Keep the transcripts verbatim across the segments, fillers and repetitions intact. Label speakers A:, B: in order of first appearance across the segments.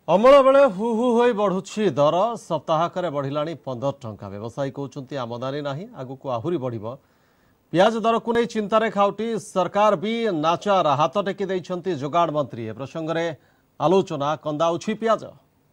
A: अमल बेले who who हो बढ़ुछि दर सप्ताहक बढ़ला पंदर टंका व्यवसायी कहते आमदानी ना आगु को आहरी बढ़ पियाज दर को नहीं चिंतार खाउटी सरकार भी नाचार हाथ टेकी देइछंती जोगाड़ मंत्री ए प्रसंग में आलोचना कंदाउछि पियाज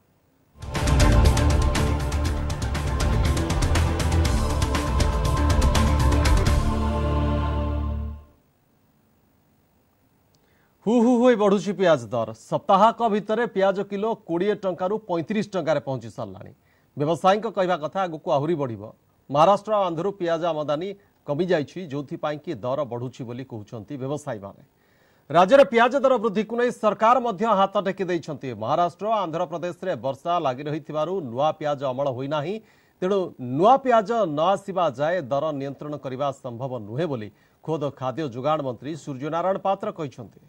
A: हु हु हो बढ़ुछि पियाज दर सप्ताहक भितर पियाज किलो कोड़े टंकार पैंतीस टंकार पहुंची सारा व्यवसायी कहवा कथा आगु को आहरी बढ़ महाराष्ट्र और आंध्र पियाज आमदानी कमी जाइछि जोथिपाई कि दर बढ़ुछि बोली कहउछंती व्यवसायी माने राज्य में पियाज दर वृद्धि को नहीं सरकार मध्य हाथ टेकी देइछंती महाराष्ट्र और आंध्र प्रदेश में वर्षा लागि रहिथिबारु नुआ पियाज अमल होई नाही तेणु नुआ पियाज न आसिबा जाए दर नियंत्रण करने संभव नुहे बोली खोद खाद्य जोगाण मंत्री सूर्यनारायण पात्र कहछंती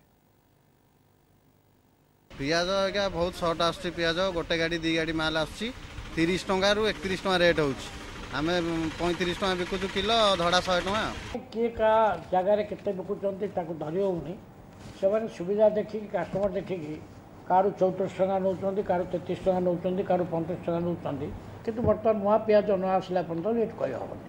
B: पियाज आज्ञा बहुत सर्ट आसुची पियाज गोटे गाड़ी दी गाड़ी माल आसुची तीस टंका रु एकतीस टंका रेट होउची आमे पैंतीस टंका बिकुचु किलो धड़ा सौ टंका
C: किए का जगह केते बिकुचंती ताको धरि होउनी सेमाने सुविधा देखिक कस्टमर देखिक कार चौतीस टंका नौचंती कार तैंतीस टंका नौचंती कार पैंतीस टंका नौचंती किंतु बर्तमान नुआ पियाज न आसला पर्यंत रेट कहि हबनी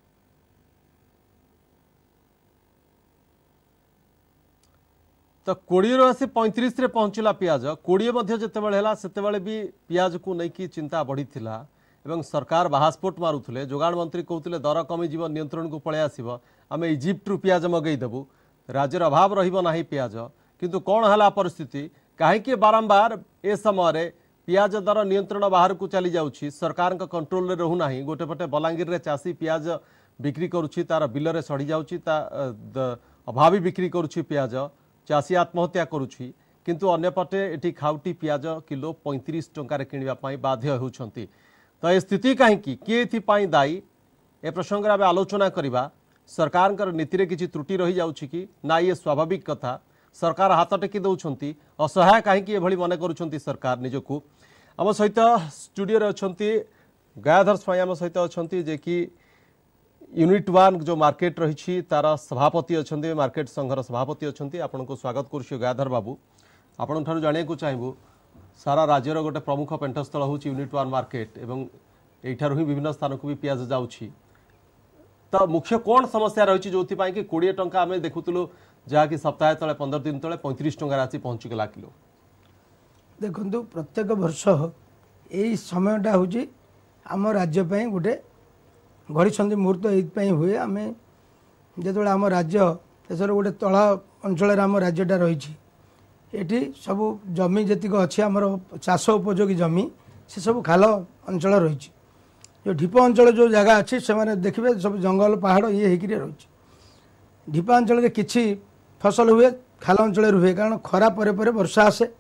A: तो कोड़े आसी पैंतीस रे पहुंचला पियाज कोड़े जितेबाला भी पियाज को लेकिन चिंता बढ़ी एवं सरकार बाहास्पोर्ट मारुले जोगाण मंत्री कहते दर कमी जीव नियंत्रण को पलि आस आम इजिप्ट रु पियाज मगईदेबू राज्य अभाव रहा पियाज किंतु कौन है परिस्थिति कहीं बारंबार ए समय पियाज दर नियंत्रण बाहर को चली जाऊँगी सरकार कंट्रोल में रहूना गोटे पटे बलांगीर रे चाषी पियाज बिक्री करुच्ची तार बिल में सड़ी जाऊँगी अभावी बिक्री करुच्ची पियाज चाषी आत्महत्या करुच्ची किंतु अन्यपटे एटी खाउटी पियाज किलो पैंतीस टंकार किणवाई बाध्य होउछंती तो ये स्थिति कहीं किए दायी ए प्रसंग में आलोचना करवा सरकार नीति किसी त्रुटि रही जाउछि कि ना ये स्वाभाविक कथा सरकार हाथ टेकी दौरान असहाय कहीं मन करुँच सरकार निजकू आम सहित स्टूडियो अच्छी गयाधर स्वाई आम सहित अच्छा जे कि यूनिट वन जो मार्केट रही तार सभापति अच्छा मार्केट संघर सभापति अच्छा आपन को स्वागत करुँ गयाधर बाबू आपण ठार जाना चाहबू सारा राज्यर गोटे प्रमुख पेंटस्थल हूँ यूनिट वन मार्केट एवं एठार ही विभिन्न स्थान को भी पियाज जाऊँगी तो मुख्य कौन समस्या रही जो कि कोड़े टंका आम देखुलू जहाँकि सप्ताह तले पंदर दिन तले पैंतीस टंका आसी पहुँचीगला किलो
D: देखु प्रत्येक वर्ष यही समयटा हूँ आम राज्य गोटे गढ़ी मुहूर्त ये हुए आम जो आम राज्य देश गोटे तला अंचल आम राज्यटा रही एटी सब जमी जीक अच्छी आमर चाष उपयोगी जमी से सब खाल अंचल रही जो ढीप अंचल जो जगह अच्छी से देखिए सब जंगल पहाड़ ये होकर रही ढीप अंचल किसी फसल हुए खाल अंचल हुए कारण खरा परे परे वर्षा आसे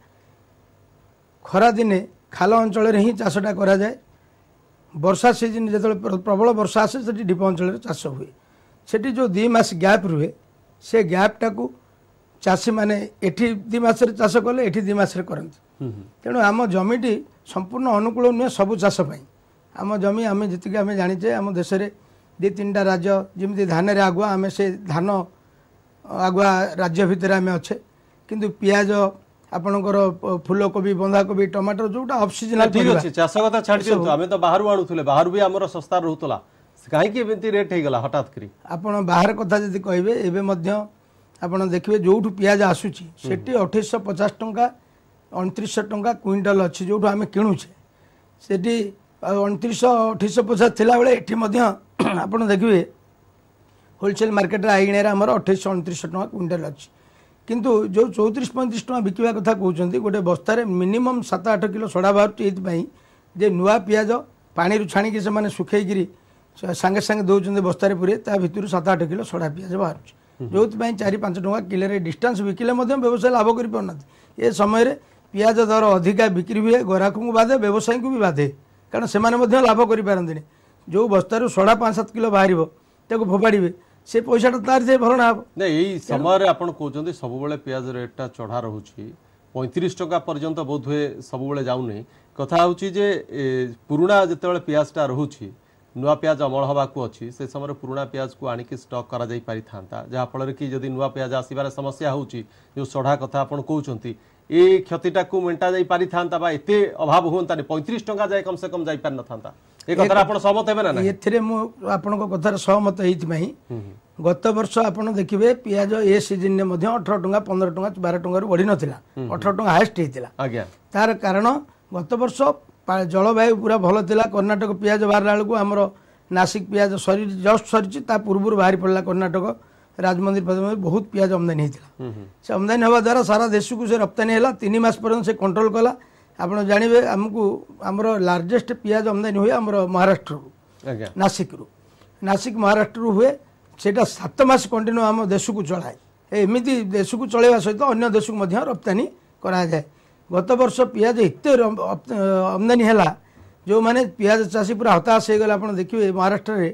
D: खरा दिने खाल अंचल ही चाषटा करा जाए वर्षा सीजन जो प्रबल वर्षा आसे से ढीप अंचल चाष हुए सेठी जो दी मास गैप रुहे से गैपटा को चाषी मैंने एठी दी मास चाष कले एठी दी मास करते तेणु आम जमीटी संपूर्ण अनुकूल नुहे सबू चाष आम जमी आम जी आम जाचे आम देश में दी तीन टा राज्य जमी धान रे आगुआ आम से धान आगुआ राज्य भितर आम अच्छे किंतु पियाज आपणकर फूलकोबी बंधाकोबी टमाटर जोटा ऑफ सीजनल
A: ठीक अछि चाष कथा छाड़ दियौ आमे तो बाहर आणुथले बाहर भी हमर सस्ता रहउतला काहे कि एमती रेट हे गला हठात करी
D: आपण बाहर कथा जदी कहबे एबे मध्य आपण देखिबे जोठु पियाज आसुची सेठी अठाईस पचास टंका उनतीस टंका क्विंटल अछि जोठु आमे किणुछे सेठी उनतीस अठाईस पचास थिला बेले एठी मध्य आपण देखिबे होलसेल मार्केट रे आइगणे रे हमर अठाईस उनतीस टंका क्विंटल अछि किंतु जो चौतीस पैंतीस टका बिकवा कथा कहते गोटे बस्तार मिनिमम सात आठ किलो सड़ा बाहर ये नुआ पियाज पानी छाणी से मैंने सुखई सांगे सांगे दौरान बस्तार पूरे ता भर सात आठ किलो सड़ा पियाज बाहर जो चार पांच टका किले डिस्टेंस बिकिले व्यवसाय लाभ कर पाना ये समय पियाज दर अधिका बिक्री हुए ग्राहक को बाधे व्यवसायी को भी बाधे कारण से लाभ कर जो बस्तार सड़ा पाँच सात किलो बाहर फोपाड़े से पैसा तार से भरणा हम
A: नहीं समय आपन कहते सब पियाज रेटा चढ़ा रोचे पैंतीस टका पर्यंत बोध हुए सब जाऊनी कथा हूँ पुराणा जिते पियाजटा रोचे नुआ पियाज अमल होवाक अच्छी से समय पुराणा पियाज को आणिक स्टक करा पारि था जहाँफल कि जदि नुआ पियाज आसबार समस्या होची जो सढ़ा कथा आपन कहते ए क्षतिटा को मेंटा जाई पारि थांता बा एते अभाव होंतानी पैंतीस टंका जाय कम से कम जाई पार न थांता ए कथा आपण सहमत हेबे ना
D: एथिरे मु आपनको कथार सहमत हेइत मई गत वर्ष आपण देखिबे पियाज ए सीजन ने मध्ये अठारह टंका पंद्रह टंका बारह टंका रु बढ़ी नथिला अठारह टंका हाईएस्ट हेतिला
A: आज्ञा
D: तार कारण गत वर्ष जलवायु पूरा भल थिला कर्नाटक पियाज बाहरला बेलू हमर नासिक पियाज सरी जस्ट सरी ता पूर्व बाहरी पड़ला कर्नाटक राजमंदिर पदम बहुत पियाज आमदानी होता से आमदानी हवा द्वारा सारा देश को से रप्तानी है तीन मास पर्यंत से कंट्रोल कला आप जानवे आमको आमर लार्जेस्ट पियाज आमदानी हुए आमर महाराष्ट्र नासिक रु नासिक महाराष्ट्र हुए सेटा सात मास कंटिन्यू आम देश को चलाए एमती देश को चलवा सहित अन्य देश को रप्तानी करा जाए गत वर्ष पियाज एत आमदानी है जो मैंने पियाज चाषी पूरा हताश हो गला आप देखिए महाराष्ट्र में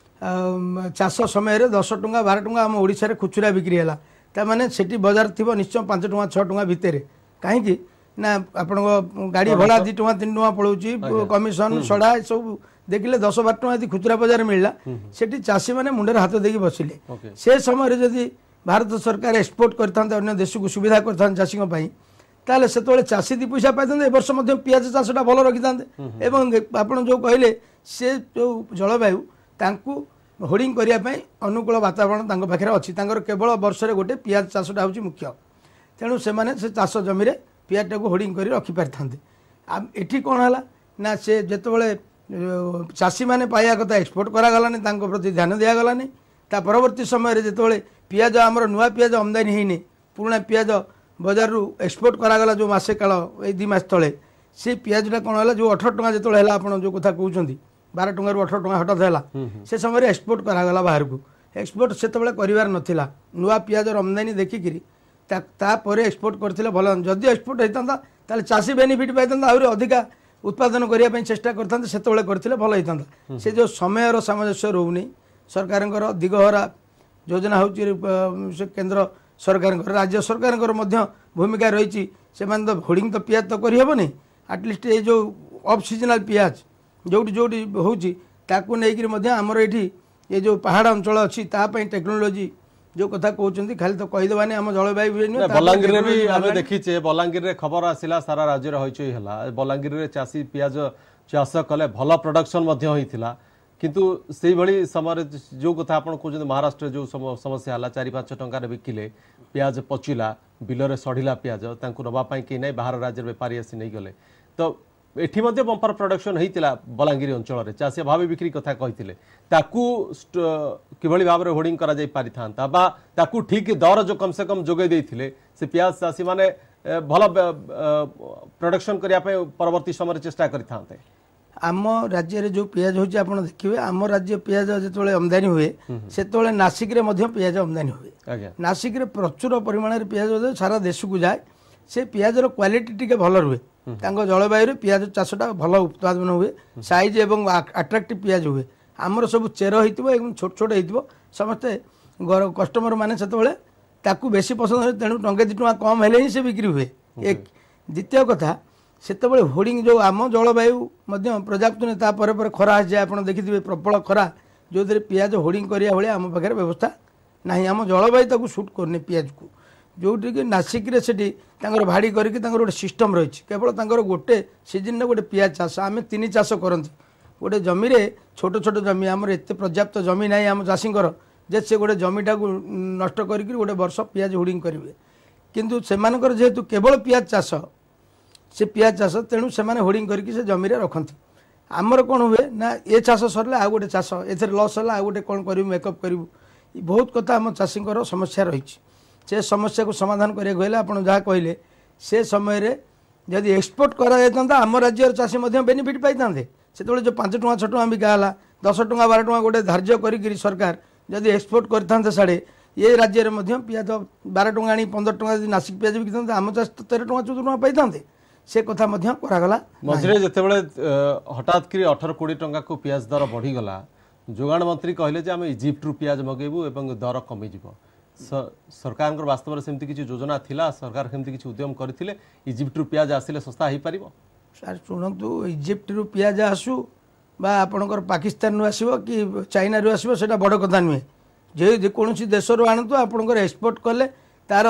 D: चाष समय दस टंका बारह टंका आम ओडिशा खुचुरा बिक्री है ताने से बजार थी निश्चय पांच टंका छः टंका भितर कहीं ना आपण गाड़ी भड़ा दी टंका तीन टंका पड़ोची कमिशन सड़ा सब देखिले दस बार टंका यदि खुचुरा बजार मिलला सेठी चाषी मैंने मुंडर हाथ देकी बसिले से समय जदि भारत सरकार एक्सपोर्ट करते अन्य देश को सुविधा करते चाषी ताले से चाषी दी पैसा पाई ए वर्ष पियाज चाषटा भल रखी था आप जो कहले से जो जलवायु तांकु होर्डिंग करने अनुकूल वातावरण पाखे अच्छी केवल वर्ष में गोटे पियाज चाषटा हूँ मुख्य तेणु से से चाष जमी पियाज टाक होर्डिंग कर रखिपारि था ये कौन है ना से जिते चाषी मैंने पाया कथा एक्सपोर्ट करागलानी प्रति ध्यान दिगलानी ता परवर्ती समय जिते पियाज आमर नुआ पियाज आमदानी होनी पुराना पियाज बजार रू एक्सपोर्ट करागला जो मसे काल ये दी मास तले से पियाजटा कौन है जो अठारह टंका जो है आप जो कथा कहते बारह टंका रू अठारह टंका हठात है से समय एक्सपोर्ट करागला बाहर को एक्सपोर्ट से करार नाला नुआ पियाज आमदानी देखिकी तापर एक्सपोर्ट करते भल जदि एक्सपोर्ट होता चाषी बेनिफिट पाई आहरी अधिका उत्पादन करने चेष्टा करते से करते भल होता से जो समय सामंजस्य रोनी सरकार दिगहरा योजना हूँ केंद्र सरकार राज्य सरकार भूमिका रही से तो होर्डिंग तो पियाज तो करहबनी आटलिस्ट ये जो ऑफ सीजनल पियाज जोटी जोटी होकर आमर ये ये जो पहाड़ अंचल अच्छी टेक्नोलोजी जो कथा कहते खाली तो कहीदेवानी आम जलवायु
A: बलांगीर में भी आम देखीचे बलांगीर में खबर आसला सारा राज्य हईचई है बलांगीर में चाषी पियाज चाष कले भल प्रोडक्शन होता किंतु से भली समय जो कथा आप कहते महाराष्ट्र जो समस्या है चारि पांच टंकार बिकिले पियाज पचिला बिलरे सढ़िला पियाज नापाई कहीं ना बाहर राज्य बेपारी आसी नहीं गले तो एठी मध्य बंपर प्रोडक्शन होता बलांगीर अंचल में चाषी भाव बिक्री कथा कहते किभली भाव में होर्डिंग करा जाई पारि थांता बा ताकू ठीक दर जो कम से कम जोगे देइथिले से पियाज चाषी माने भल प्रोडक्शन करने परवर्ती समय चेष्टा करिथांते
D: आम राज्य रे जो पियाज होची आपण देखिबे आम राज्य पियाज जेतोले आमदानी हुए सेतोले नासिक रे मध्य पियाज आमदानी हुए नासिक रे प्रचुर परिमाण रे पियाज सारा देश को जाए से पियाज रो क्वालिटी टिके भल रुहे तांको जलवायु पियाज चाषटा भल उत्पादन हुए साइज एवं अट्राक्टिव पियाज हुए आमर सब चेर होइतिबो एवं छोट छोट होइतिबो समस्ते कस्टमर माने सेतोले ताकू बेसी पसंद तेणु टंके दि टंका कम हेले ही से बिक्री हुए एक द्वितीय कथा सेतबेले होर्डिंग जो आम जलवायु पर्याप्त नहीं खरा जाए आप देखिए प्रबल खरा जो पियाज होर्डिंग करिया भाई आम पाखे व्यवस्था ना आम जलवायु ताकू सूट करने पियाज को जोटी कि नासिक रे सेठी तांकर भाड़ी करके तांकर गोटे सिस्टम रही केवल तांकर गोटे सीजन गोटे पियाज चाष आम तीन चाष करते गोटे जमी रे छोट छोट जमी आमर एत पर्याप्त जमी ना आम चाषींकर जे से गोटे जमीटा को नष्ट करके गोटे वर्ष पियाज होर्डिंग करेंगे किंतु सेमानकर जेहेतु केवल पियाज चाष से पियाज चाष तेणु से होर्डिंग करके से जमी रखती आमर कौन हुए ना ये चाष सरले आ गोटे चाष ए लस है आ गोटे कौन करूँ मेकअप करूँ बहुत कथा आम चाषींकर समस्या रही से समस्या को समाधान करें आप जहाँ कहले से समय जदि एक्सपोर्ट करा आम राज्य चाषी बेनिफिट पाई था से जो पांच टंका छः टंका बिकाला दस टंका बारह टंका गोटे धार्य कर सरकार जदि एक्सपोर्ट करते साढ़े ये राज्य में पियाज बारह टंका आनी पंद्रह टंका नासिक पियाज बिकी था आम चाष तेरह टंका चौदह टंका पाई था से कथा करागला
A: मझे जितेबाला हठात कि अठारह कोड़ी टंका को पियाज दर बढ़ीगला जोगाण मंत्री कहले जे आम इजिप्ट रु पियाज मगेबू एवं दर कमिज सरकार वास्तव में सेमती किसी योजना थिला सरकार सेमती किसी उद्यम करथिले इजिप्ट रु पियाज आसिले सस्ता हो पारिबो
D: सर शुणु इजिप्ट रु पियाज आसू बा आपणकर पाकिस्तान रु आसीबो कि चाइना रु आसीबो सेटा बड़ कथा नुहे जे जेकोसी देश रु आणतु आपणकर एक्सपोर्ट कले तार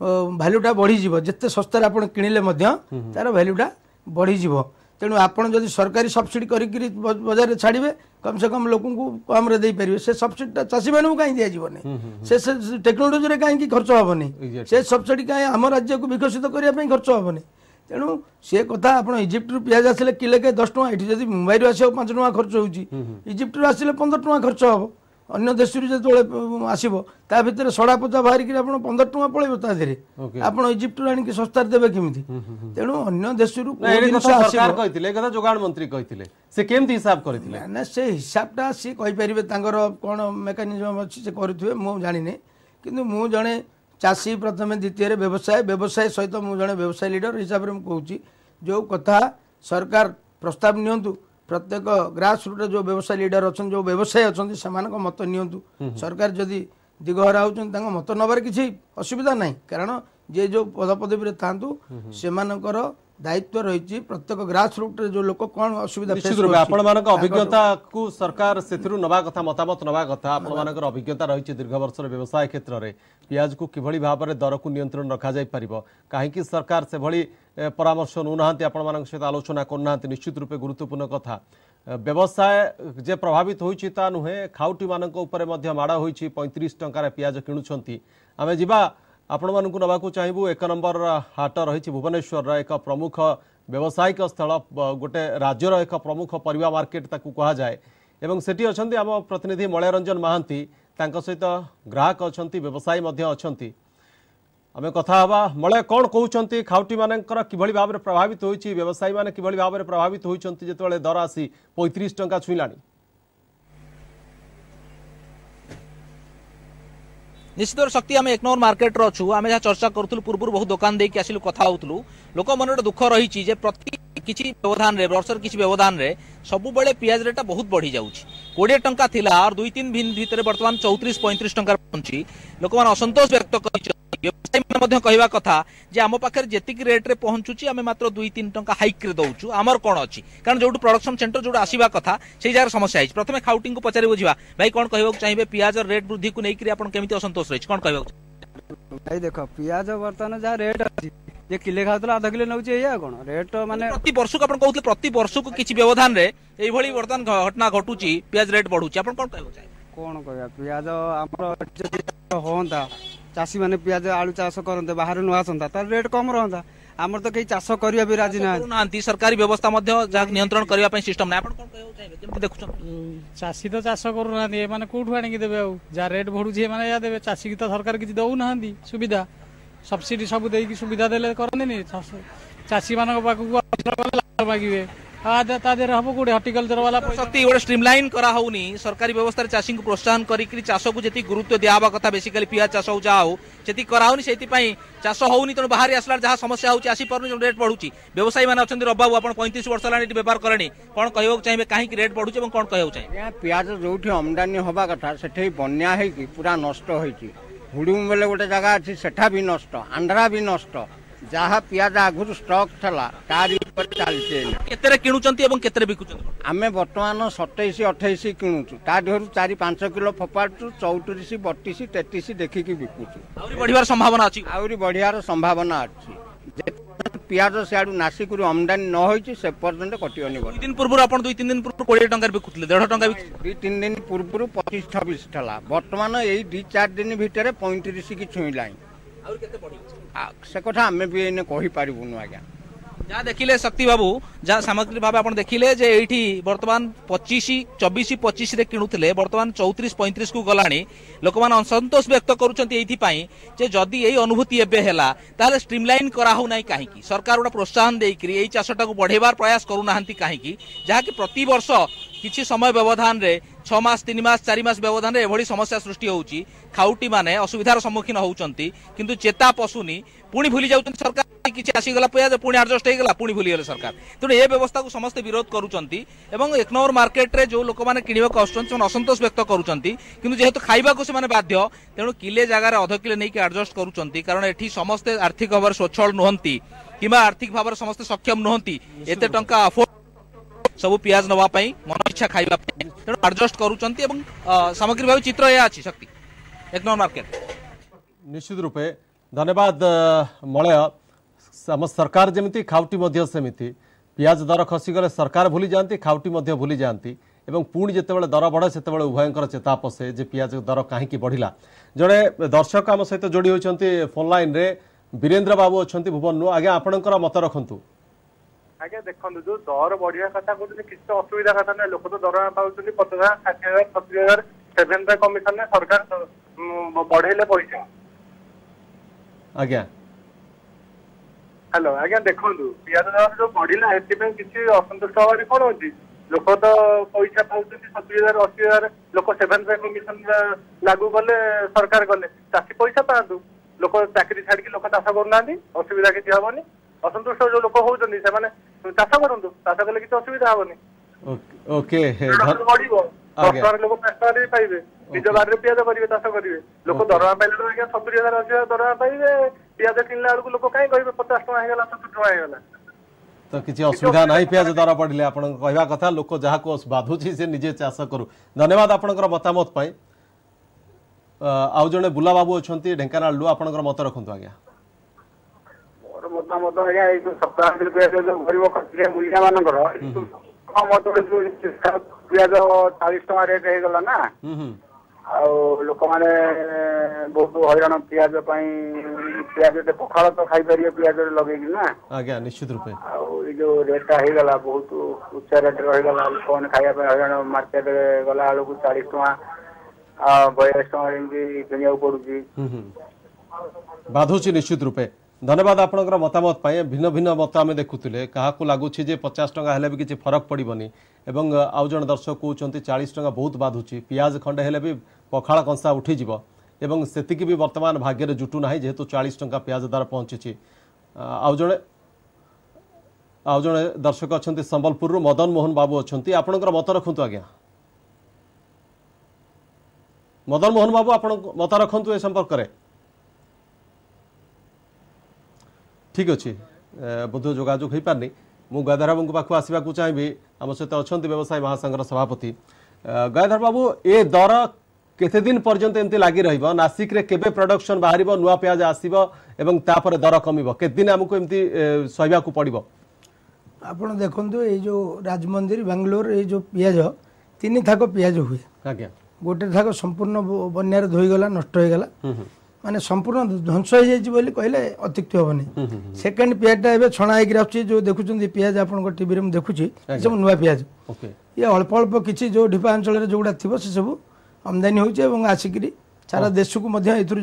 D: भैल्यूटा बढ़ीज जिते सस्तार आप किणिले तार भैल्यूटा बढ़ीज तेणु आपड़ जब सरकारी सब्सिडी कर बजार छाड़े कम से कम लोक कम दे पारे से सब्सिडीटा चाषी मानू कहीं दिज्वनी से टेक्नोलोजी कहीं खर्च हेनी से सब्सिडी कहीं आम राज्य को विकसित करने खर्च हेनी तेणु से कथा आप इजिप्ट रु पियाज आसिले किले के दस टଙ୍କା ये जब मुंबई आस पांच टଙ୍କା खर्च होगी इजिप्ट रु आसिले पंद्रह टଙ୍କା खर्च हम अन्य देश जो आसो ता भर सड़ा पचा बाहर पंद्रह टଙ୍କା पड़े ता देहरे आप इजिप्ट रु आनिक सस्तार देवे केमी तेणु अन्य देश
A: जोगाण मंत्री से केमती हिसाब करथिले
D: ना से हिसाबटा सी कहि परिबे तांगर कोन मेकानिजम अछि से करूथिबे मु जानिने किंतु मु जणे चाषी प्रथम द्वितीय व्यवसाय व्यवसाय सहित मु जणे व्यवसाय लीडर हिसाब रे मु कहूची जो कथा सरकार प्रस्ताव नियंतु प्रत्येक ग्रास रूट जो व्यवसाय लीडर अच्छा जो व्यवसाय अच्छा से मत नियंतु सरकार जदि दिगहरा होचन मत नबार किसी असुविधा नहीं कारण जे जो पदपदवी था से दायित्व रही प्रत्येक ग्रास रूट जो लोक कौन असुविधा
A: अभिज्ञता को सरकार से नवा कथा मतामत नवा कथा आपंकर अभिज्ञता रही दीर्घ वर्ष व्यवसाय क्षेत्र में पियाज को किभली भाव में दर को नियंत्रण रखा जाय परिबो कहीं सरकार से भली परामर्श नौना आपण सहित आलोचना करना निश्चित रूपे गुरुत्वपूर्ण कथा व्यवसाय जे प्रभावित होइछि ता नुहे खाउटी मानक ऊपर मध्य माड़ होइछि पैंतीस टंकार पियाज किणुछंती आमे जिबा आपण मानकु नबाकु चाहिबु एक नंबर हाट रही भुवनेश्वर एक प्रमुख व्यावसायिक स्थल गोटे राज्यर एक प्रमुख परिवा मार्केट ताकू कहा जाए एवं सेठी अछंती आम प्रतिनिधि मलयरंजन महांती तांको सहित ग्राहक अछंती व्यवसायी मध्य अछंती आमे कथा हवा मलय कौन कहउछंती खाउटी मानकर किभली भाव में प्रभावित होइछि व्यवसायी माने किभली भाव में प्रभावित होइछंती जेतबेले दर आसी पैंतीस टंका छुइलानी
E: निश्चित शक्ति आम एक नंबर मार्केट अच्छु आम जहाँ चर्चा करूँ पूर्व बहुत दुकान देकी आसिलु कथा होतलु लोक मन गोटे दुख रही प्रति किसी व्यवधान रे वर्षर किसी व्यवधान रे सबुबले पियाज रेटा बहुत बढ़ी जाउछि कोड़े टंका थिला और दुई तीन दिन भितर वर्तमान चौतीस पैंतीस टंका पहुंची लोक मैंने असंतोष व्यक्त कर व्यवसायी कहवा कथा जे आम पाखे जी रेट रे पहुंचुची आम मात्र दुई तीन टंका हाइक रे दउछु आमर कौन अच्छी कारण जो प्रोडक्शन सेंटर जो आसवा कथा से जगह समस्या है प्रथम खाउटी को पचारि बुझा भाई कौन कहवाक चाहिए पियाज रेट वृद्धि को लेकर केमी असंतोष रही कौन कहवाक
F: भाई देख पियाज बर्तमान जहाँ रेट अच्छी जे किले खाऊला आधा किलो नौचे या कौन रेट माने
E: प्रति वर्ष को कहते प्रति वर्ष को किसी व्यवधान रे एभली बर्तमान घटना घटुची पियाज रेट बढ़ुची आप कौन कहवाक चाहिए
F: कौन कह पियाज आमर होता चाषी मैंने पियाज आलू चाष करते बाहर नु आसंता तार रेट कम रहता आमर तो कहीं चाष करिया भी राजी ना
E: सरकारी व्यवस्था नियंत्रण करने सिस्टम ना देखुन
G: चाषी तो चाष करूना माने कोठु आनिक देबे आ जा रेट बढ़ुची माने या देबे चाषी की तो सरकार किछि दउ ना सुविधा सब्सिडी सब देकी सुविधा देले करने चाषी मानक पाखु मागिबे हॉर्टिकल्चर वाला
E: शक्ति गोटे स्ट्रीमलाइन करा होनी सरकारी व्यवस्था चाषी को प्रोत्साहन करी चाष को जी गुरुत्व दिया कथा बेसिकली पियाज चाष हो जहाँ हो जी कराऊनी से चाष होनी तेणु बाहर आसला जहाँ समस्या होची आसी पारुनी रेट बढ़ुची व्यवसायी मैंने अच्छा रबाबू आप पैंतीस वर्ष है बेपार करें कौन कहवाक चाहिए कहीं रेट बढ़ुची कौन कहवाक चाहिए
H: पियाज जो आमदानी हवा कथा से बन्या पूरा नष्ट हुड़ुम बेले गोटे जगह अच्छी सेठा भी नष्ट आंध्रा भी नष्ट जहाँ पियाज आगुरी स्टक था
E: तार किणुचंती एवं केतरे बिकुचंती
H: आमे वर्तमान सतैश अठाईस किणुचु ता देहरु चार पांच किलो फपाड़ू चौतरीस बतीस तेतीस देखिकी बिकुचु
E: आउरी बढ़ियार संभावना अछि
H: आउरी बढ़ियार संभावना अछि पियाज सियाडू नासिक आमदानी न होइछि से पर्यंत कटियोनी
E: दुई दिन पूर्व आपण दुई तीन दिन पूर्व बीस टंका बिकुतले डेढ़ टंका
H: दुई तीन दिन पूर्व पच्चीस छब्बीस था वर्तमान यही दुई चार दिन भितर पैंतीस की छुईलानी से कथा आम भी कही पारूनु आज्ञा
E: जहाँ देखिले शक्ति बाबू जहाँ सामग्रिक भाव आप देखिले जे एठी वर्तमान पच्चीस चौबीस पच्चीस रे किणुथिले वर्तमान चौतीस पैंतीस को गलानी लोक मैंने असंतोष व्यक्त करुँचे जे जदि यही अनुभूति एबे हैला ताले स्ट्रीमलाइन करा हो नाही काहेकि सरकार गोटे प्रोत्साहन देकरी एही चाषटा को बढ़ेबार प्रयास करूनाहांती काहेकि जहाँकि प्रति वर्ष किछि समय व्यवधान रे छह मास तीन मास चार मास व्यवधान रे एभली समस्या सृष्टि होउची खाउटी माने असुविधार सम्मुखीन होउचंती किंतु चेता पशुनी पुणी भूली जाउचंती सरकार किछि आसीगला पियाज पुणी एडजस्ट हेगला पुणी भूली गेले सरकार तेणु ए व्यवस्था को समस्त विरोध करूचंती एवं एक नंबर मार्केट रे जो लोक माने किनिबा को आसुचंती असंतोष व्यक्त करूचंती किंतु जेहेतु खाइबा को से माने बाध्य तेणु किले जगह रे आधा किलो नेकी एडजस्ट करूचंती कारण एठी समस्त आर्थिक भाव स्वच्छल नुहंती किबा आर्थिक भाव समस्त सक्षम नुहंती एते टंका अफोर्ड सब पियाज नवा मन इच्छा खाइबा तेणु एडजस्ट करूचंती एवं सामग्रिक भाव चित्र या अछि शक्ति एक नंबर मार्केट
A: निश्चित रूपे धन्यवाद मलय। आम सरकार जमी खाउटी सेमती पियाज दर खसीगले सरकार भूली जाती खाउटी भूली जाती एवं पुणी जिते दर बढ़े से उभयंकर चेता पशे जे पियाज दर कहीं बढ़ला। जड़े दर्शक आम सहित जोड़ी होती फोन लाइन रे वीरेन्द्र बाबू अच्छा भुवन आज्ञा आपणकर मत रखु।
I: आज्ञा देखो जो दर बढ़िया कथा कहते किसी तो असुविधा कथा ना लोक तो दरमा पाँच पचास हजार षाठी हजार सतुरी हजार सेवेन पे कमिशन ने सरकार बढ़ेले पैसा।
A: आज्ञा
I: हेलो आज्ञा देखो पियाज दर जो बढ़ला किसी असंतुष्ट हमारे कौन अच्छी लोक तो पैसा पाँच सतुरी हजार अशी हजार लोक सेवेन पे कमिशन लागू कले सरकार कले चाषी पैसा पातु लोक चाकरी छाड़ी लोक चाष करना असुविधा किसी हेनी असंतुष्ट जो लोक होती चाष करूँ चाष कले किसी असुविधा हेनी
A: ओके
I: बढ़ लोक पाँच टका पाइबे निज बारे पियाज करेंगे चाष करेंगे लोक दरमा पाइले आज्ञा सतुरी हजार अशी हजार दरमा पाइबे पियाज किनला बेलू लोक कहीं कहे पचास टका होगा सतुरी टका होगा
A: तो किसी असुविधा नहीं पियाज दर बढ़ले आप कहवा कथा लोक जहाँ को बाधुची से निजे चाष करू। धन्यवाद आपनकर मतामत पाई। आउ जड़े बुला बाबू अच्छा ढेंकानाल लु आपनकर मत रखु। आज्ञा
I: मोर मतामत आज्ञा ये सप्ताह गरीब खर्चिया मूल्य मानकर मत पियाज चालीस टका रेट हो ना लोक मैंने बहुत हईराण पियाज पियाज पखाड़ तो खाई पारे पियाज लगे ना
A: आज्ञा निश्चित रूपे
I: जो रेटा होगा बहुत उच्च रेट रहीगला लोक मैंने खाया हईराण मार्केट गला बेलू चालीस टका बयालीस टका किणा पड़ुची
A: बाधुची निश्चित रूपे। धन्यवाद आपनकर मतामत पाए। भिन्न भिन्न मत आम देखुले क्या लगुच पचास टका हेले भी किसी फरक पड़बनी एवं आउ जन दर्शक कहते चालीस टका बहुत बाधुची पियाज खंडे हेले भी पखाड़ कंसा उठीज एवं सेतिकी भी वर्तमान भाग्य जुटू ना जेहेतु चालीस टका पियाज दर पहुंची। आउ जड़े आउ जड़े दर्शक अच्छा संबलपुर मदन मोहन बाबू अच्छा आपणकर मत रखु। आज्ञा मदन मोहन बाबू आप मत रखु ए संपर्क में। ठीक अच्छे बोध जोगाजोग हो पारनी मु गदाधर बाबू पाखु आसवाक चाहिए आम सहित अच्छा व्यवसायी महासंघर सभापति गदाधर बाबू ए दर केते दिन पर्यंत एमती लगी रहिबो नासिक रे केबे प्रोडक्शन बाहरिबो नुआ पियाज आसीबो एवं तापर दर कमिबो केते दिन हमको एमती सहिबा को पड़िबो।
D: आपण देखंतु ए जो राजमंदिर बेंगलोर ए जो पियाज तीन थाक पियाज हुए
A: आज्ञा
D: गोटे थाक संपूर्ण बन्यार धोईगला नष्ट हो गला माने संपूर्ण ध्वंस हो जाए कहले अत्युक्ति हेनी। सेकेंड पियाजटा एवं छणा होगी जो देखुं पियाज आप टीवी में देखुची सब नुआ पियाज ये अल्प अल्प किसी जो ढिपा अंचल जो थी से सब आमदानी हो आसिक सारा देश को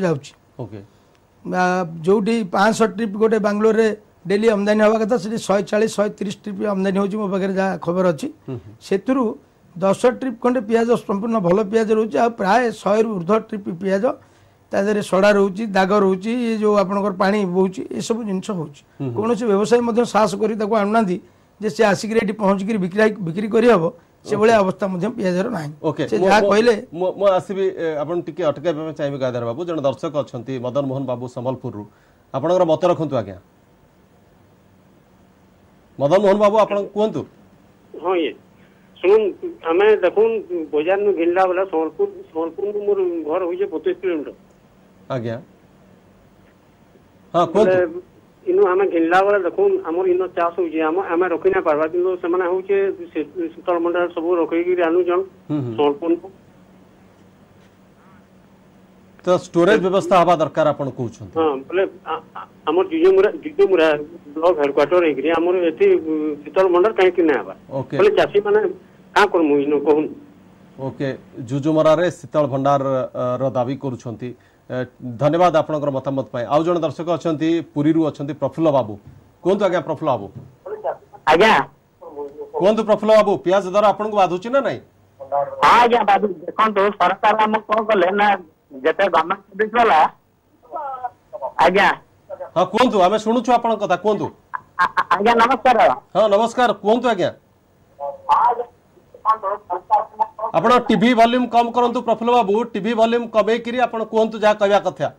D: जो पाँच ट्रिप गोटे बांग्लोर रे डेली आमदानी हवा कथा से शहे चालीस शहे तीस ट्रिप आमदानी हो मो पाखे जहाँ खबर अच्छी से दस ट्रिप खंडे पियाज संपूर्ण भल पियाज रोचे आ प्राय शहे ऊर्ध ट्रिप पियाज तादेह सड़ा रोचे दाग रोचे ये जो आपंकर पा बोची ये सब जिन कौन व्यवसायी साहस कर आणुना जे सी आसिक पहुँचिक बिक्री बिक्री करहब से भाई अवस्था पियाजर ना जहाँ कहले
A: आसबि आपन टिके अटकाइबा चाहिए गदाधर बाबू जन दर्शक अच्छा मदन मोहन बाबू संबलपुर आपणकर मत रखु। आज्ञा मदन मोहन बाबू आप कहतु।
J: हाँ ये शुण आम देखु बजार में घिनला वाला संबलपुर संबलपुर मोर घर हो बतीस किलोमीटर
A: आज्ञा हाँ कहतु
J: इनु आम घिनला वाला देखु आमर इन चाष होम रखी ना पार्बा कि शीतल भंडार सब रखी आनुजन संबलपुर
A: तो स्टोरेज व्यवस्था हवा दरकार आपण कहउछन।
J: हां बोले हमर जिजोमुरा जिजोमुरा ब्लॉक हेडक्वार्टर हेकरी हमर एथि शीतल भंडार काहे कि ना हवा बोले चासी माने का करमु इनो कहून।
A: ओके जुजुमरा रे शीतल भंडार रो दाबी करूछंती। धन्यवाद आपनकर मतामत पाए। आउ जण दर्शक अछंती पुरी रु अछंती प्रफुल्ल बाबू कोंतु आज्ञा प्रफुल्ल बाबू
K: आज्ञा
A: कोंतु प्रफुल्ल बाबू पियाज दर आपन को बाधुची ना नहीं।
K: हां आज्ञा बाधु देखंतु सरकार हम को कले ना जेते गवर्नमेंट सर्विस वाला आज्ञा
A: हां कोंतु हमें सुनु छु आपन कथा कोंतु
K: आज्ञा नमस्कार।
A: हां नमस्कार कोंतु आज्ञा आपण टीवी वॉल्यूम कम करंतु प्रफुल्ल बाबू टीवी वॉल्यूम कमे करी आपण कोंतु जा कहया कथा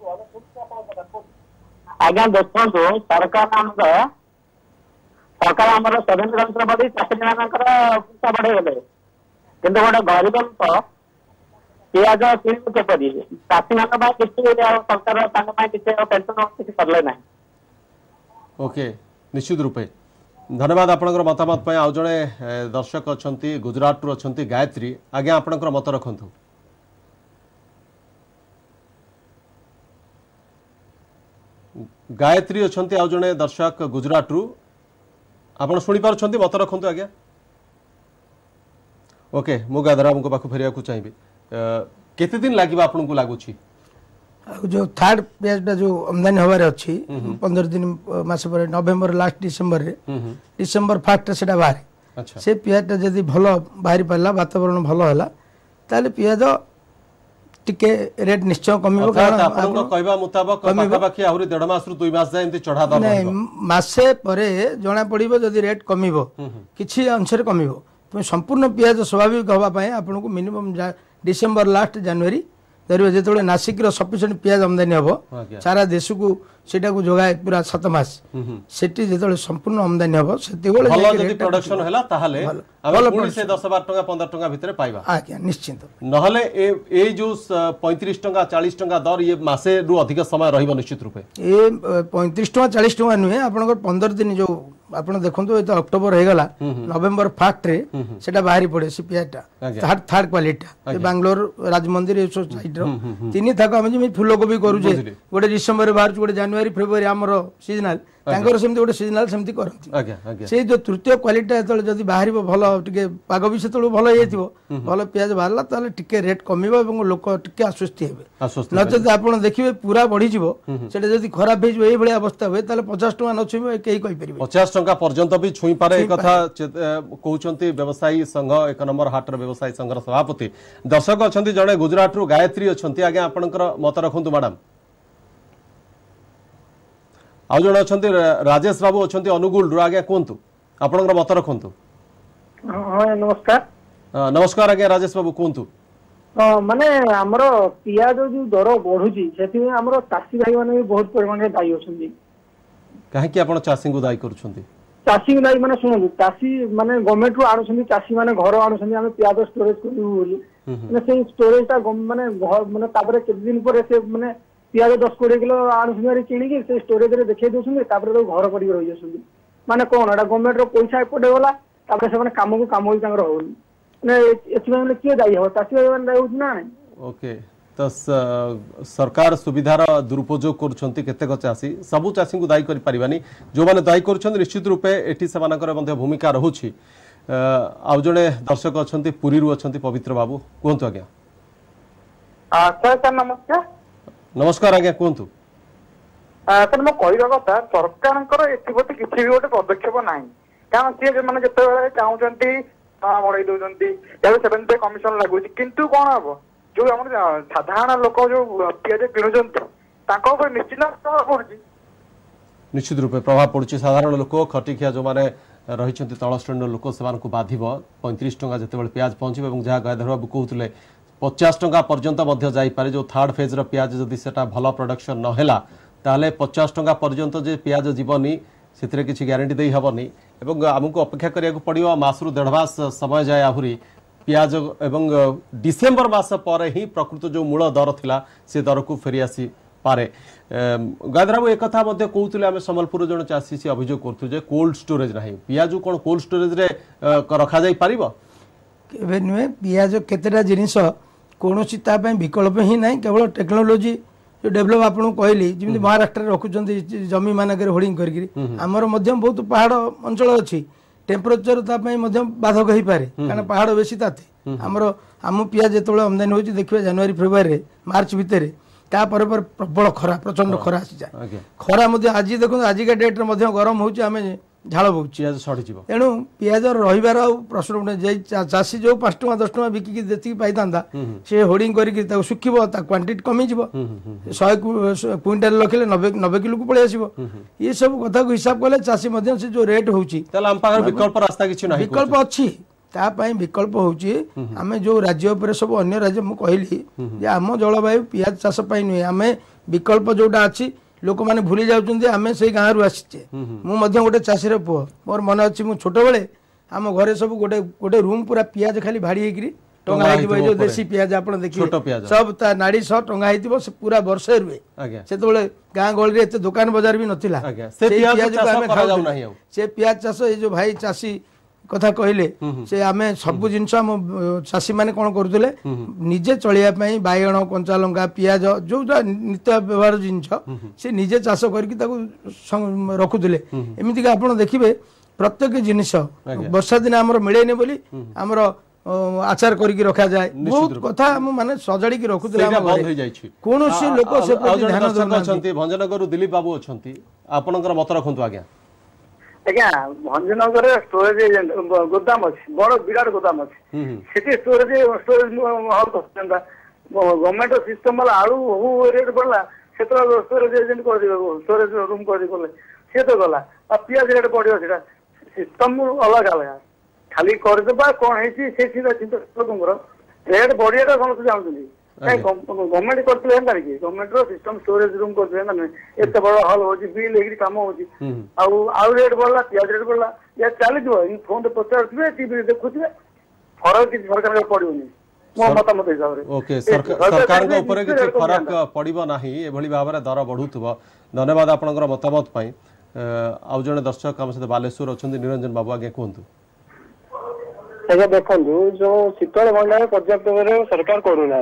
K: आज्ञा देखंतु सरकार हमर सरकार हमर सेवन रंत्र बडी चाकरी मानकर पैसा बढ़े गेले किंतु गोटे गरीब लोक ପିଆଜ କିଣିବୁ କିପରି ଚାଷୀ ମାନଙ୍କ ପାଇଁ କିଛି ସରକାର ତାଙ୍କ ପାଇଁ କିଛି ପେନସନ କିଛି କଲେ ନାହିଁ।
A: ओके निश्चित रूपे धन्यवाद आपनकर मतामत पे। आउ जड़े दर्शक अच्छा गुजरात रु अच्छा गायत्री आज्ञा आपनकर मत रखु। गायत्री अच्छा आउ जड़े दर्शक गुजरात रु आप शुणी पार्टी मत रखु आज्ञा। ओके मु गाधराम पाख फेरिया चाहिए केते दिन लगे आपन को लगुच
D: जो थर्ड पेजटा जो आमदानी हबार अच्छी पंद्रह दिन मास पर नवेम्बर लास्ट डिसेम्बर रे डिसेम्बर फास्ट से बाहर से पियाजटा जदि भल बाहरी पारा वातावरण भल है ताले पियाज टिके रेट निश्चय कमिबो
A: कारण कहबा मुताबिक पाखापाखि आहुरी डेढ़ मास रु दुई मास जाय एंती चढ़ा दर
D: नहीं मासे परे जना पड़िबो जदि रेट कमिबो किछि अंश रे कमिबो तो संपूर्ण पियाज स्वाभाविक हवा पाए आपन को मिनिमम डिसेम्बर लास्ट जनवरी धरवे जो नासिक सफिसीयंट पियाज आमदानी हम सारा देश को सेटा को जोगाए पूरा सात मास सेठी जो संपूर्ण आमदानी हम से
A: प्रोडक्शन हैला ताहाले आमे पुनी से दस बारह टका पंद्रह टका भितर पाइबा
D: आज्ञा निश्चित
A: नहले ए ए जो पैंतीस टका चालीस टका दर ये मासे रु अधिक समय रहिबो निश्चित रूपे
D: ए पैंतीस टका चालीस टका नुहे आपनकर पंद्रह दिन जो आपन देखंतु ए तो अक्टोबर हे गला नवेम्बर फास्ट रे सेटा बाहरी पड़े सी पियाजटा third third quality Bangalore Rajahmundry ए सो साइड रो तीन थाक हम जे फूलकोबी करू जे गोटे डिसेंबर बाहर गोटे जनवरी फेब्रुआरी हमरो सीजनल तांकर सेमति गोटे सीजनल सेमति करंती आज्ञा आज्ञा से जो तृतीय क्वालिटी एतल जदी बाहरी भलो टिके पाग भी सेतल भलो हेतिबो भलो पियाज बाहरला ताले टिके रेट कमिबो एवं लोक टिके आश्वस्ति हेबे नचेत आपण देखिबे पूरा बढ़ी जिवो सेटा जदी खराब हे जिवो एई भली अवस्था होय ताले पचास टका न छुइबो केही कहि परिबे
A: पचास टका पर्यंत भी छुई पारे कथा कहउचंती व्यवसायी संघ एक नंबर हाटर व्यवसायी संघर सभापति दर्शक अछंती जणे गुजरात रु गायत्री अछंती आगे आपनकर मत रखंतु मैडम। आउ जण अछंती राजेश बाबू अछंती अनुगुल रु आगे कोंतु आपनकर मत रखंतु।
L: हां नमस्कार
A: नमस्कार आगे राजेश बाबू कोंतु।
L: माने हमरो पियाज जो दर बढ़ुची सेति हमरो चासी भाई माने भी बहुत परिमाण रे दाई होछंती
A: काहे कि आपण चासी को दाई करछंती
L: चासी को दाई माने सुनू चासी माने गवर्नमेंट रो आनुछंती चासी माने घर आनुछंती हम पियाज स्टोरेज करू बोली माने से स्टोरेज ता माने घर माने ताबरे केते दिन पर से माने पियाज दस कोड़े किलो आनुछंती किणी कि से स्टोरेज रे देखै दोछंती ताबरे तो घर करी रहि जछंती माने कोन एटा गवर्नमेंट रो पैसा एपटे होला ताबरे से माने काम को काम होई तांगर होनी माने एथि माने के दाई हो चासी माने दाई होछ ना
A: ओके तो सरकार सुविधार दुरुपयोग करुछंती केतेक चासी सबु चासी को दायी करि परिबानी जो माने दायी करुछंती निश्चित रूपे एठी समानकर मध्ये भूमिका रहुछि। आउ जणे दर्शक अछंती पुरी रु अछंती पवित्र बाबू कोंतु आज्ञा।
L: आ सर सर नमस्कार
A: नमस्कार आज्ञा कोंतु।
L: सर म कहिबा कथा सरकारनकर एथिबोते किछि भी गोटे पदक्षेप नाही कारण से जे माने जते बेले चाहुचंती मड़ाई दोचंती या सेवन पे कमिशन लागुची किंतु कोन हबो जो हम साधारण लोक जो पियाज किणुचंती निश्चित पड़ुची
A: निश्चित रूपे प्रभाव पड़ुची साधारण लोक खटिखिया जो माने रही तल श्रेणी लोक से बाधिब पैंतीस टका जिते पियाज पहुँचे और जहाँ गायधर बाबू कहते पचास टका पर्यंत जापे जो थर्ड फेज पियाज जदि सेटा भल प्रोडक्शन नहला ताले पचास टका पर्यंत जे पियाज जीवनी से किसी ग्यारंटी दे हेनी और आमको अपेक्षा करा पड़ो मसरू देढ़ मास समय जाए आहरी पियाज एवं डिसेम्बर मास पर ही प्रकृत जो मूल दर थिला से दर को फेरी आसी पारे। गायधर बाबू एक कहते आम सम्बलपुर जन चाषी से अभियोग करुँ कोल्ड स्टोरेज ना पियाज कौन कोल्ड स्टोरेज रे रखा जाई पारिबो
D: केबे नुहे पियाज केतेटा जिनिस कौन विकल्प ही ना केवल टेक्नोलोजी जो डेभलप आपको कहली जमी महाराष्ट्र रखुच्च जमी मानक होर्डिंग करमर बहुत पहाड़ अंचल अच्छी टेम्परेचर बाधक हो पारे कारण पहाड़ बेसी ताते आमर आम पियाज जो आमदानी हो देखिए जनवरी फेब्रुआरी मार्च भितर तापर प्रबल खरा प्रचंड खरा आसी जाए खरा आज देखो आजिका डेट्रे गरम होमें झाड़ बोची तेणु पियाज रहीबार प्रश्न उठे चाषी जो पांच टका दस टका बिकिकी जी पाई सी होर्डिंग कर सुखिब क्वांटिटी कमिज शहे क्विंटाल रखिले नब्बे नब्बे किलो को पलि आसो ये सब कथा को हिसाब कले चाषी से जो रेट होची
A: विकल्प रास्ता किसी
D: विकल्प अच्छी तापाई विकल्प होची आमे जो राज्य उपर सब अन्य राज्य मु कहली आम जलवायु पियाज चाष नुहे आम विकल्प जोटा अच्छी लोक मैंने भूली जाऊँ आम से गाँव रु आसीचे मुझे गोटे चाषीर पुओ मोर मन अच्छी मु छोट बेले आम घरे सब गोटे गोटे रूम पूरा पियाज खाली भाड़ी होकर टंगा हेतिबो जो देसी पियाज आपण देखिए सब ता नाड़ी सह टंगा हेतिबो से पूरा वर्षे रुए से तोले गां गळी रे एते दुकान बाजार भी नथिला
A: से पियाज चाष करा जाउ नाही
D: से पियाज चाष ए जो भाई चासी कथा कहले से आमे सब जिनस चाषी माने कोन करथले निजे चलिया पई बायगण कंचा लंका पियाज जो नित्य व्यवहार जिनस से निजे चाष करके ताको रखुथले एमिति का आपण देखिबे प्रत्येक जिनिस वर्षा दिन हमर मिलेने बोली हमर आचार करके रखा जाए बहुत कथा हम माने सजाड़ी के रखुथले
A: हम बंद हो जाई छी
D: कोनोसी लोक से प्रति ध्यान
A: दर्शक भंजनगर दिलीप बाबू अछंती आपनकर मत रखंतु आज्ञा
L: आज्ञा भंजनगर स्टोरेज एजेंट गोदाम अछि बड़ विराट गोदाम अछि सेठी स्टोरेज स्टोरेज हल करछंदा गवर्नमेंट सिस्टम वाला आलू हो रेट बढ़ला से तो स्टोरेज एजेंट कर दिबो स्टोरेज रूम कर दिबो से तो गला आ पियाज रेट बढ़ियो सेटा सिस्टम अलग अलग खाली कर देबा कोन हेची से सीधा चिंता तुमरो रेट बढ़ियाटा कोन से जानछी गवर्नमेंट करते हैं कि गवर्नमेंट रो सिस्टम स्टोरेज रूम करते हैं ना एते बड़ हॉल होची बिल एग्री काम होची आउ आउ रेट बढ़ला पियाज रेट बढ़ला या चली जो इन फोन पे पचारथबे टीवी देखुथबे फरक कि सरकार के पड़ियोनी मो मत मत हिसाब रे
A: ओके सरकार के ऊपर कि फरक पड़िबो नाही ए भली भाबरे दर बढ़ुथबो धन्यवाद आपनकर मतामत पई आउ जने दर्शक हम से बालेश्वर अछंती निरंजन बाबू आगे कोंतु
M: आज्ञा देखु जो शीतल भंडार पर्याप्त सरकार करूना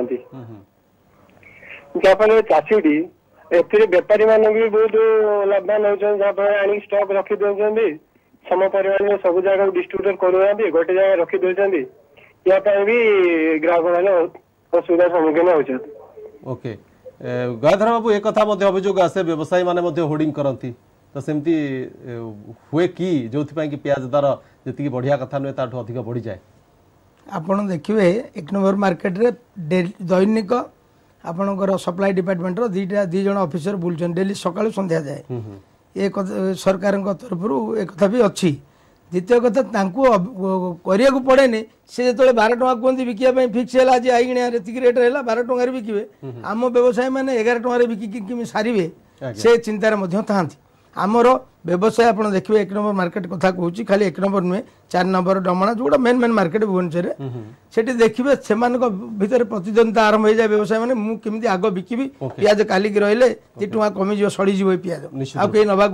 M: जहाँफल चाषी ए बेपारी मान भी बहुत लाभवान होती आनी स्टक रखी दौरान सम परिमाण सब जगह डिस्ट्रीब्यूटर करूना गोटे जगह रखी दौरान या भी ग्राहक मैंने असुविधा सम्मुखीन होती
A: ओके गयाधर बाबू एक कथा अभियोग आसे व्यवसायी माने होर्डिंग करती तो सेमती हुए कि जो कि पियाज दर जी बढ़िया कथा नुहे ताठू अधिक बढ़ी जाए
D: आपन देखिए एक नंबर मार्केट रे दैनिक आपणकर सप्लाई डिपार्टमेंट दीटा दी जन ऑफिसर बुलचन डेली सकाळु संध्या जाए ये सरकार तरफ एक कथा भी अच्छी द्वितीय कथा करिया को पड़ेनि से जो बारह टका कहते बिकापी फिक्स है आज आईगणिया रेट है बारह टकर बिके आम व्यवसायी मैंने एगार टकर बिकी सारे से चिंतार था आमर व्यवसाय आप देखिए एक नंबर मार्केट कथा कहूँ खाली एक नंबर नुहे चार नंबर डमणा जो मेन मेन मार्केट भुवनेश्वर से देखिए से भितर प्रतिद्वंदिता आरंभ हो जाए व्यवसाय मैंने मुझे आग बिकबी पियाज कालिक रही दी टाँग कमिज सड़ीज पियाज आ कहीं नवा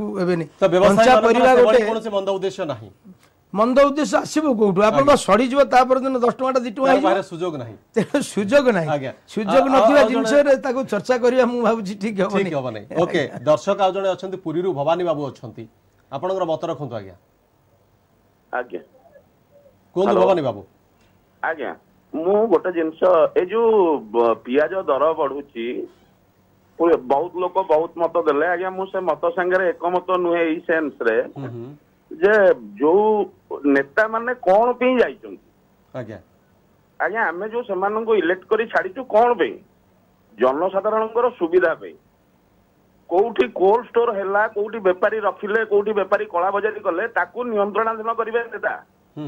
A: गोटे
D: मंद उद्देश्य आसब कौटू आप सड़ीज दिन दस टाँग दी टाँग
A: सुजोग ना
D: सुजोग ना सुजोग ना जिन चर्चा करवा मुझे ठीक
A: हम ओके दर्शक आज जड़े अच्छा पुरी भवानी बाबू अच्छा आपंकर मत रखु आज्ञा
N: आज्ञा
A: कहतु भवानी बाबू
N: आज्ञा मु गोटे जिनस ए जो पियाज दर बढ़ुची बहुत लोक बहुत मत देले आज्ञा मु से मत संगे एकमत नुहे ई सेंस रे जे जो नेता माने कौन पे जाइछन
A: आज्ञा
N: आज्ञा हमें जो समान को इलेक्ट करी छाड़ीचु कौन पे जनसाधारण सुविधा पे कोठी कोल्ड स्टोर हैला कोठी व्यापारी रखिले कोठी व्यापारी कला बजारी कले ताकू नियंत्रणाधीन करिवे नेता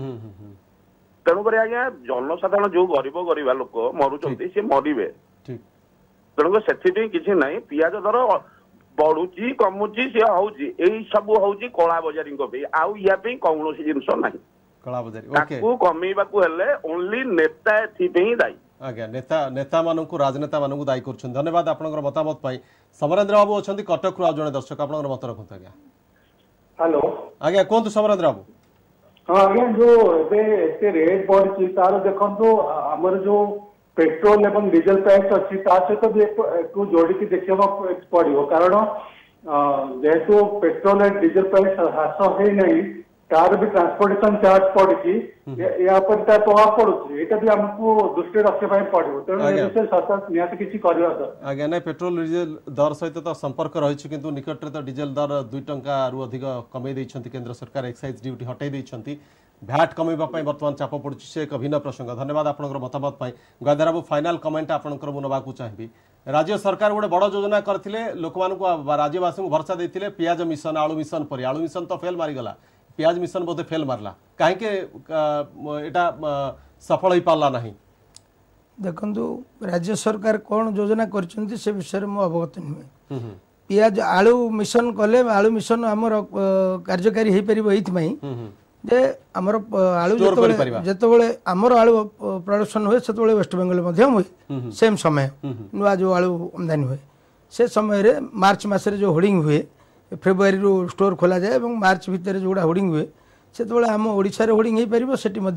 N: तेणु कर आज्ञा जनसाधारण जो गरीब गरीब लोक मरुचंती से मरिवे तेणु से किसी नहीं पियाज दर बढ़ुची कमुची सी होची एई सब होची कला बजारी को भी आउ या पे कौनसी जिंस नाही
A: कला बजारी
N: ओके ताकू कमीबा को हेले ओनली नेता एथि पे ही दाई
A: आज्ञा नेता नेता मानकु राजनेता मानकु दायी करछन धन्यवाद आपनकर मतामत पाई समरेंद्र बाबू अछंती कटक रु जने दर्शक आपनकर मत रखत आज्ञा
O: हेलो
A: आज्ञा कोन समरेंद्र बाबू
O: हां आज्ञा जो एबे एते रेट बढ़ची तार देखंतो हमर जो पेट्रोल एवं डीजल प्राइस अच्छी सहित भी एक जोड़ी देखा पड़ो कारण जेहेतु पेट्रोल एंड डीजल प्राइस ह्रास है नहीं तार भी ट्रांसपोर्टेशन चार्ज पड़ी या प्रभाव पड़ुଛି एटा भी हमको दृष्टि रखा पड़ो तेणु सरकार निहाती किसी
A: आज्ञा ना पेट्रोल डीजल दर सहित तो संपर्क रही किंतु निकट में तो डीजल दर दुई टंका रु अधिक कमे केंद्र सरकार एक्साइज ड्यूटी हटाई देइछंती भैट कमेबा बर्तमान चाप पड़ुछि से एक भिन्न प्रसंग धन्यवाद आपनकर मतामत गदार बाबू फाइनाल कमेंट आपनकर मु नबाकू चाहिबी राज्य सरकार गोटे बड़ योजना करथिले लोक मानकु राज्यवासी को भरोसा देथिले पियाज मिशन आलू मिशन पर आलू मिशन तो फेल मारिगला पियाज मिशन बोधे फेल मारला कहीं एटा सफल हो पारला नहीं
D: देखंतु राज्य सरकार कौन योजना करछंती से विषय में अवगत नुहे पियाज आलू मिशन कले आलू मिशन आमर कार्यकारी हो पार ये जे आमर आलू जिते आमर आलू प्रोडक्शन हुए से वेस्ट बेंगल हुए सेम समय नुआ जो आलू आमदानी हुए से समय रे मार्च मसरे जो होर्डिंग हुए फेब्रुआरी रू स्टोर खोला जाए और मार्च भितर जोड़ा होर्डिंग हुए से आम ओडिशा होर्डिंग हो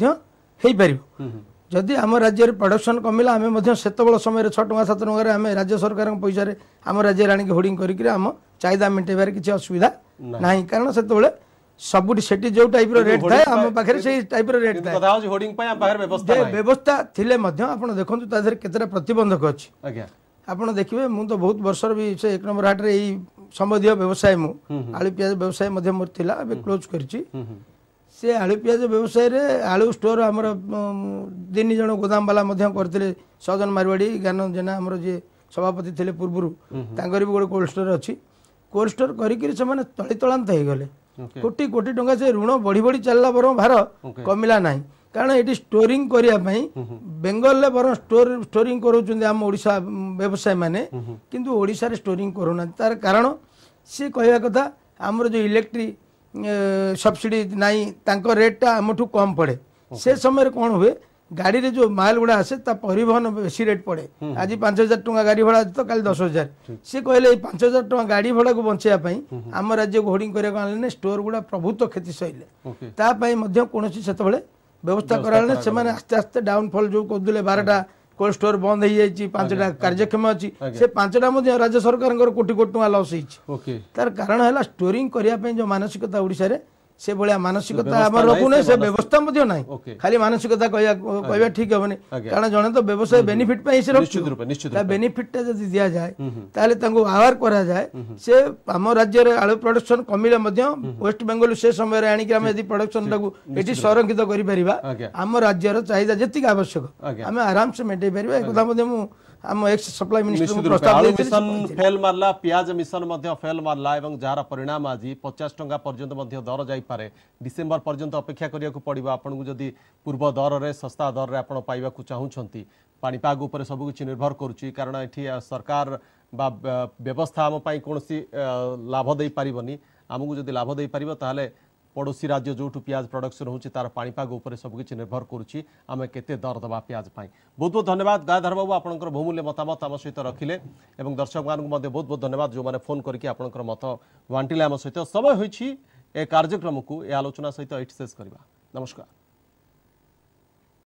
D: पार जदि आम राज्य प्रोडक्शन कमिला आम से समय छः टଙ୍କା सात टଙ୍କା आम राज्य सरकार पैसा आम राज्य आनिक होर्डिंग करके आम चाहिदा मेटेबार किसी असुविधा ना कारण से सबुठी सेठी जो टाइप रेट थाए आम पाखे से टाइप रेट थाए
A: होर्डिंग पे आम पाखे व्यवस्था
D: व्यवस्था थिले मध्य आपण देखंतु ता देहर केतेटा प्रतिबंधक अछि
A: आज्ञा
D: आपण देखिबे मु तो बहुत वर्षर भी से एक नंबर हाट रे एई संबंधित व्यवसाय मु आलू प्याज व्यवसाय मध्य मोर थिला अबे क्लोज करछि से आलू प्याज व्यवसाय रे आलू स्टोर हमर दिन जण गोदाम वाला मध्य करथिले सजन मारवाड़ी ज्ञान जेना हमर जे सभापति थिले पूर्वरु तांगर भी गोटे कोल्ड स्टोर अछि कोल्ड स्टोर करिकि से माने तळी तळांत हे गले कोटी कोटी टंका से ऋण बढ़ी बढ़ी चलला बर भार कमिला नाही कारण ये स्टोरिंग करने बेंगल बर स्टोर स्टोरिंग करोचुंदी आम ओडिशा व्यवसाय माने किंतु ओडिशा रे स्टोरिंग करोना तार कारण सी कहवा कथा आमर जो इलेक्ट्रिक सब्सिडी नाही तांको रेटटा आमठू कम पड़े से समय रे कौन हुए गाड़ी रे जो माल गुड़ा आसे ता परिवहन बेसी रेट पड़े आज पांच हजार टंका गाड़ी भड़ा तो कल दस हजार सी कहले पांच हजार टंका गाड़ी भड़ा को बचाई आम राज्य को होर्डिंग करने स्टोर गुड़ा प्रभुत्व क्षति सहिले तापाई कौन से व्यवस्था कराने से आस्ते आस्ते डाउनफॉल जो कहते बारटा कोल्ड स्टोर बंद हो जाए पांचटा कार्यक्षम अच्छी से पांचटा राज्य सरकार कोटी कोटी टका लॉस होती तार कारण है स्टोरिंग करने जो मानसिकता ओडिशा रे से भाया मानसिकता आमर रखुना से व्यवस्था ना खाली मानसिकता कहवा ठीक हेनी कारण जड़े तो व्यवसाय बेनिफिट से बेनिफिटा जब दि जाए ताले आवार करा जाए से आम राज्य आलू प्रोडक्शन कमिले वेस्ट बेंगल से समय आनिक प्रोडक्शन ये संरक्षित कर आम राज्यर चाहिदा जी आवश्यक आम आराम से मेटे पार एक आम एक्स सप्लाई मिनिस्टर
A: आलू मिशन फेल मारला प्याज मिशन मध्य फेल मारला एवं जार परिणाम आज पचास टंका पर्यंत मध्य दर जाई पारे डिसेंबर पर्यंत अपेक्षा करिया को पड़िबा आपन को जदी पूर्व दर रे सस्ता दर रे आपन पाइबा को चाहुछंती पाणीपाग ऊपर सब किछि निर्भर करूची कारण एठी सरकार बा व्यवस्था आम पई कोनसी लाभ देई पारिबनी आमको जदी लाभ देई पारिबो ताले पड़ोसी राज्य जो प्याज प्रोडक्शन होची तार पाणीपाग ऊपर सब किछि निर्भर करूची आमे केते दर दबा प्याज पाई बहुत बहुत धन्यवाद गायधर बाबू आपनकर बहुमूल्य मतामत आम सहित रखिले एवं दर्शक मान बहुत बहुत धन्यवाद जो माने फोन करके आपनकर मत बांटिले आम सहित समय होईछि ए कार्यक्रम को ए आलोचना सहित एठी शेष करबा नमस्कार।